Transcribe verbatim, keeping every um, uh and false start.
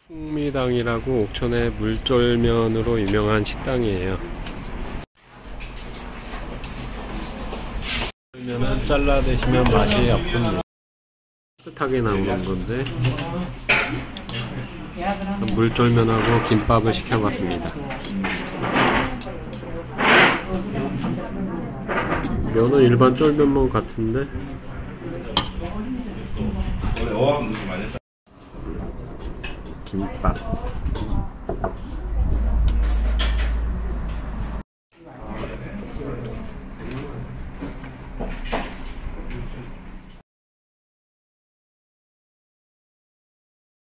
풍미당이라고 옥천의 물쫄면으로 유명한 식당이에요. 물쫄면은 잘라 드시면 맛이 없습니다. 따뜻하게 나오는 건데 물쫄면하고 김밥을 시켜봤습니다. 면은 일반 쫄면만 같은데 김밥